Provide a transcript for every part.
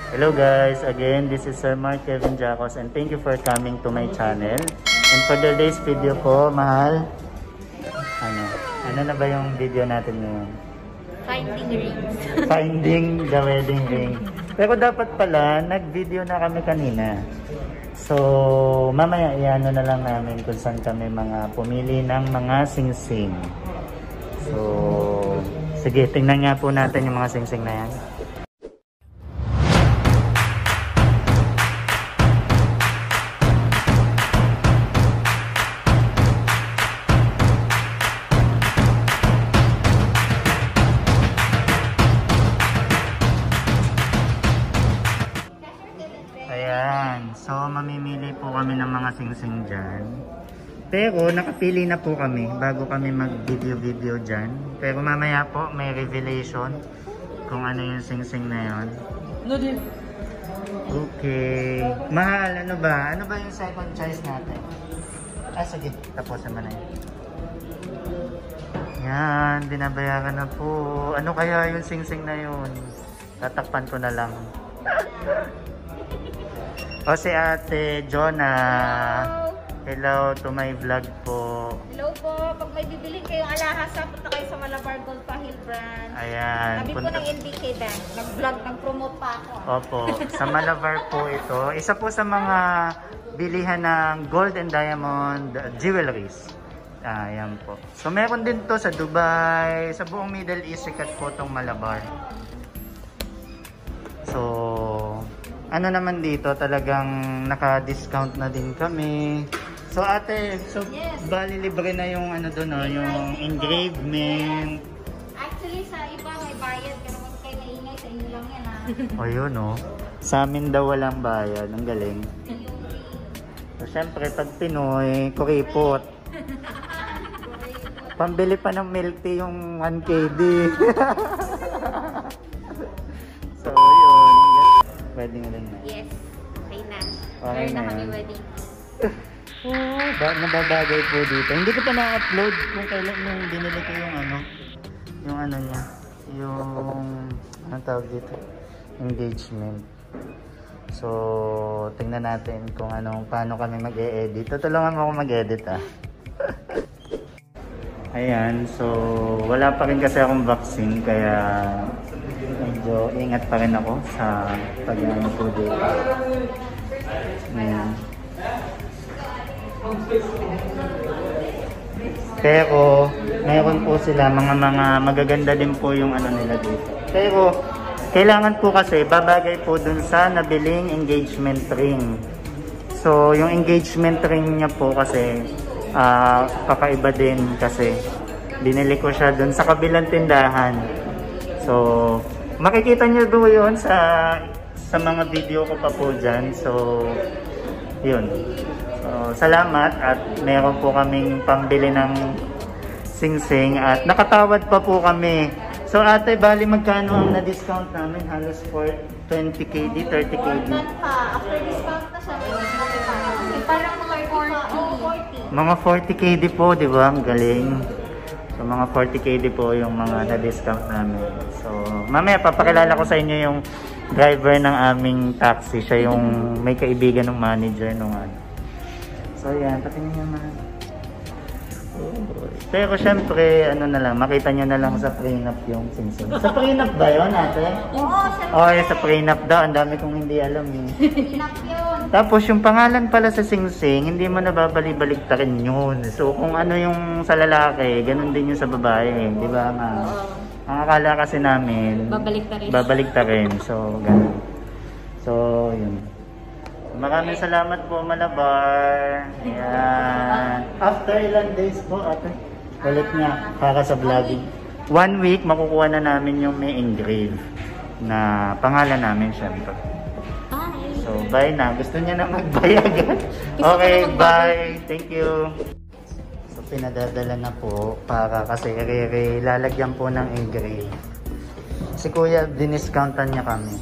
Hello guys, again this is Sir Mark Kevin Jacos and thank you for coming to my channel. And for today's video po, mahal, ano na ba yung video natin ngayon? Finding rings. Finding the wedding ring. Pero dapat pala, nag-video na kami kanina. So, mamaya iano na lang namin kung saan kami mga pumili ng mga singsing. So, sige, tingnan nga po natin yung mga singsing na yan. Ayan, so mamimili po kami ng mga singsing dyan. Pero nakapili na po kami bago kami mag-video dyan. Pero mamaya po may revelation kung ano yung singsing na yun. Okay. Mahal, ano ba? Ano ba yung second choice natin? Sige, tapusin mo na yun. Yan, binabayaran na po. Ano kaya yung singsing na yun? Tatakpan ko na lang. O si Ate Jonah. Hello to my vlog po. Hello po. Pag may bibilin kayong alahas, punta kayo sa Malabar Gold Pahil brand. Ayan. Sabi po ng NBK Bank. Nag-vlog, nag-promote pa ako. Opo. Sa Malabar po ito. Isa po sa mga bilihan ng gold and diamond jewelries. Ayan po. So meron din to sa Dubai. Sa buong Middle East, sikat po itong Malabar. So, ano naman dito, talagang naka-discount na din kami. So ate, so yes, bali libre na yung ano doon, no, yung engravement. Actually sa iba may bayad, pero wag kayo maingay, sa inyo lang yan ha. O yun no. Sa amin daw walang bayad, ang galing. So syempre pag Pinoy, kuripot. Pambili pa ng milk tea yung 1KD. So yun, wedding ring na. Yes, okay na. Okay Meron na na kami yan. wedding. Nababagay po dito. Hindi ko pa na-upload kung kailan yung binili ko yung ano niya. Yung, anong tawag dito? Engagement. So, tingnan natin kung paano kami mag-e-edit. Tutulungan mo ako mag-edit Ayan, so wala pa rin kasi akong vaccine kaya medyo ingat pa rin ako sa pag-ano po dito. Ayan. Pero meron po sila mga magaganda din po yung ano nila dito. Pero kailangan po kasi babagay po dun sa nabiling engagement ring. So yung engagement ring niya po kasi kakaiba din kasi binili ko siya dun sa kabilang tindahan. So makikita niyo doon yun sa mga video ko pa po dyan. So yun. So, salamat at meron po kaming pambili ng singsing at nakatawad pa po kami. So ate, bali magkano ang na-discount namin? Halos for 20KD, 30KD. After discount na siya, parang mga 40. Mga 40KD po, di ba? Ang galing. So mga 40KD po yung mga na-discount namin. So mamaya papakilala ko sa inyo yung driver ng aming taxi. Siya yung may kaibigan ng manager nung So yan, patingin nyo naman. Pero syempre, ano na lang, makita nyo na lang sa prenup yung singsing. Sa prenup ba yun, ate? Oo, Sa prenup daw, ang dami kong hindi alam prenup yun. Tapos yung pangalan pala sa singsing, hindi mo nababalik-baliktarin yun. So kung ano yung sa lalaki, ganun din yung sa babae, di ba ma? Ang akala kasi namin, babaliktarin. So ganun. So yun. Maraming salamat po, Malabar. Ayan. After ilang days po, ate? Ulit niya para sa vlogging. 1 week, makukuha na namin yung may engrave na pangalan namin, syempre. So, bye na. Gusto niya na mag-bye agad. Okay, bye. Thank you. So, pinadadala na po para kasi lalagyan po ng engrave. Si Kuya, diniscountan niya kami.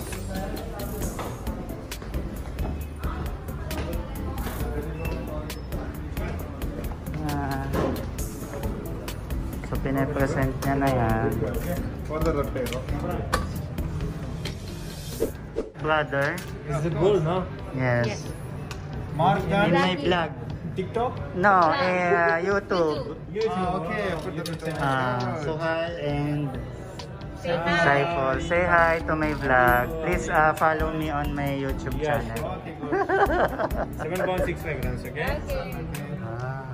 So, pinapresent niya na yan. brother. Is it gold, no? Yes. Mark In that. my vlog. TikTok? No, YouTube. Okay, I'll put the Suhal and Say hi. Saiful. Say hi to my vlog. Please follow me on my YouTube Yes. channel. Okay, good. 7.65 grams, okay? Ah.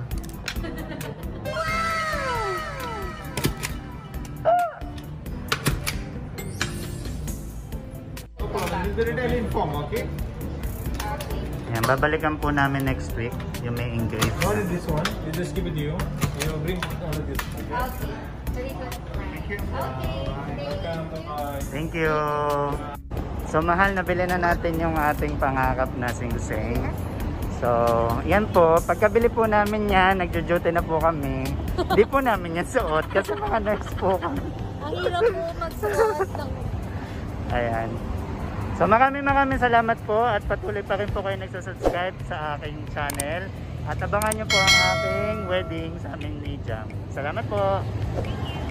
No problem. This is the retail inform, okay? Yan, babalikan po namin next week yung may increase. Not in this one. We just give it to you. You bring all of this. Okay? Okay. Very good. Okay. Welcome. Bye. Thank you. So mahal, nabili na natin yung ating pangarap na singsing. So, yan po. Pagkabili po namin yan, nagjo-duty na po kami. Di po namin yan suot kasi mga nurse po kami. Ang hirap po magsuot ng... Ayan. So maraming salamat po at patuloy pa rin po kayo nagsasubscribe sa aking channel. At abangan nyo po ang aking wedding sa aming ni Jam. Salamat po. Thank you.